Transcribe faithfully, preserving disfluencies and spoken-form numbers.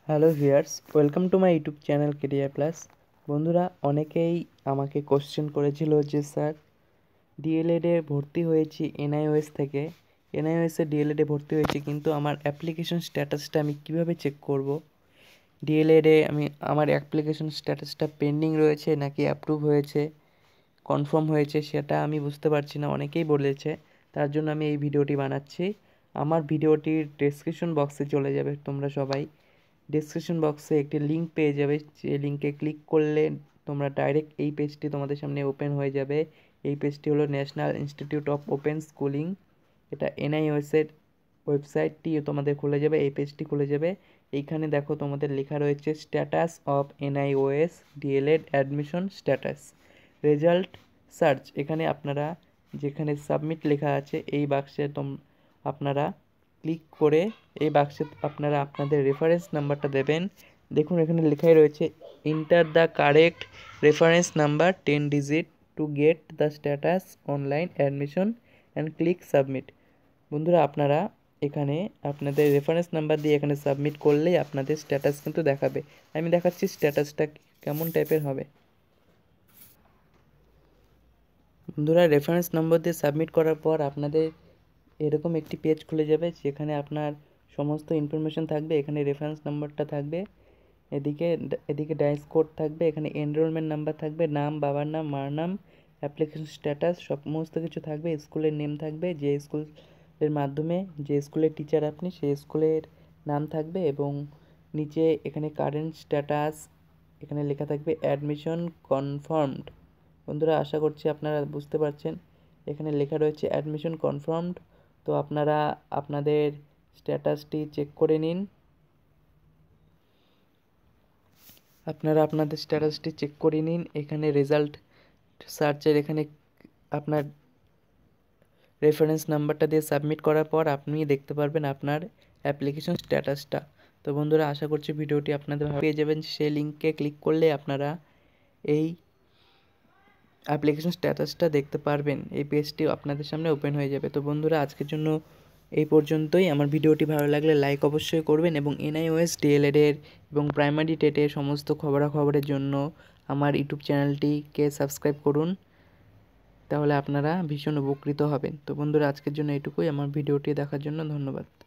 Hello viewers, welcome to my YouTube channel career plus. বন্ধুরা, অনেকেই আমাকে কোশ্চেন করেছিল যে স্যার ডিএলএডে ভর্তি হয়েছি এনআইওএস থেকে, এনআইওএসে ডিএলএডে ভর্তি হয়েছি, কিন্তু আমার অ্যাপ্লিকেশন স্ট্যাটাসটা আমি কিভাবে চেক করব? ডিএলএডে আমি আমার অ্যাপ্লিকেশন স্ট্যাটাসটা পেন্ডিং রয়েছে নাকি অ্যাপ্রুভ হয়েছে, কনফার্ম হয়েছে, সেটা আমি বুঝতে পারছি না। অনেকেই বলেছে, তার জন্য আমি এই ভিডিওটি বানাচ্ছি। আমার ভিডিওটির ডেসক্রিপশন বক্সে চলে যাবে, তোমরা সবাই ডেসক্রিপশন বক্সে একটি লিঙ্ক পেয়ে যাবে। যে লিঙ্কে ক্লিক করলে তোমরা ডাইরেক্ট এই পেজটি তোমাদের সামনে ওপেন হয়ে যাবে। এই পেজটি হলো national institute of open schooling, এটা এনআইওএসের ওয়েবসাইটটি তোমাদের খুলে যাবে, এই পেজটি খুলে যাবে। এইখানে দেখো তোমাদের লেখা রয়েছে status of NIOS DElEd admission status result search. এখানে আপনারা যেখানে সাবমিট লেখা আছে এই বাক্সে তোম আপনারা ক্লিক করে এই বাক্সে আপনারা আপনাদের রেফারেন্স নাম্বারটা দেবেন। দেখুন এখানে লেখাই রয়েছে enter the correct reference number ten digit to get the status online admission and click submit. বন্ধুরা, আপনারা এখানে আপনাদের রেফারেন্স নাম্বার দিয়ে এখানে সাবমিট করলেই আপনাদের স্ট্যাটাস কিন্তু দেখাবে। আমি দেখাচ্ছি স্ট্যাটাসটা কেমন টাইপের হবে। বন্ধুরা, রেফারেন্স নম্বর দিয়ে সাবমিট করার পর আপনাদের এরকম একটি পেজ খুলে যাবে, যেখানে আপনার সমস্ত ইনফরমেশন থাকবে। এখানে রেফারেন্স নাম্বারটা থাকবে, এদিকে এদিকে ডাইস কোড থাকবে, এখানে এনরোলমেন্ট নাম্বার থাকবে, নাম, বাবার নাম, মার নাম, অ্যাপ্লিকেশন স্ট্যাটাস সমস্ত কিছু থাকবে। স্কুলের নেম থাকবে, যে স্কুলের মাধ্যমে যে স্কুলের টিচার আপনি সেই স্কুলের নাম থাকবে, এবং নিচে এখানে কারেন্ট স্ট্যাটাস এখানে লেখা থাকবে অ্যাডমিশন কনফার্মড। বন্ধুরা, আশা করছি আপনারা বুঝতে পারছেন, এখানে লেখা রয়েছে অ্যাডমিশন কনফার্মড। তো আপনারা আপনাদের স্ট্যাটাসটি চেক করে নিন। আপনারা আপনাদের স্ট্যাটাসটি চেক করে নিন। এখানে রেজাল্ট সার্চের এখানে আপনার রেফারেন্স নাম্বারটা দিয়ে সাবমিট করার পর আপনি দেখতে পারবেন আপনার অ্যাপ্লিকেশন স্ট্যাটাসটা। তো বন্ধুরা, আশা করছি ভিডিওটি আপনাদের ভালো পেয়ে যাবেন। সেই লিঙ্কে ক্লিক করলে আপনারা এই অ্যাপ্লিকেশন স্ট্যাটাসটা দেখতে পারবেন। এই পেজটি আপনাদের সামনে ওপেন হয়ে যাবে। তো বন্ধুরা, আজকের জন্য এই পর্যন্তই। আমার ভিডিওটি ভালো লাগলে লাইক অবশ্যই করবেন, এবং এনআইওএস ডিএলএডের এবং প্রাইমারি টেটের সমস্ত খবরাখবরের জন্য আমার ইউটিউব চ্যানেলটিকে সাবস্ক্রাইব করুন, তাহলে আপনারা ভীষণ উপকৃত হবেন। তো বন্ধুরা, আজকের জন্য এটুকুই। আমার ভিডিওটি দেখার জন্য ধন্যবাদ।